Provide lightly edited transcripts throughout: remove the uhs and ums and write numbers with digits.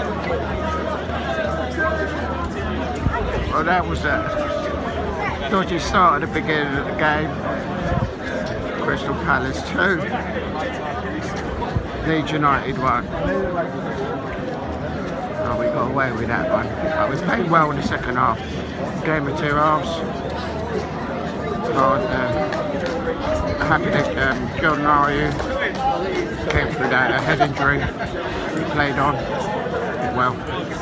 Well, that was a dodgy start at the beginning of the game. Crystal Palace 2, Leeds United 1. Oh, we got away with that one. But we played well in the second half. Game of two halves. Happy that Jordan Ayew came through that head injury. He played on well.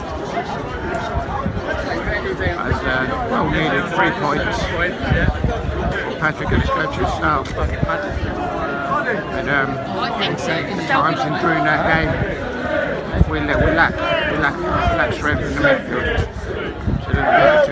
As well needed 3 points. Patrick and his coaching staff. And times in during that game, we lack strength in the midfield. So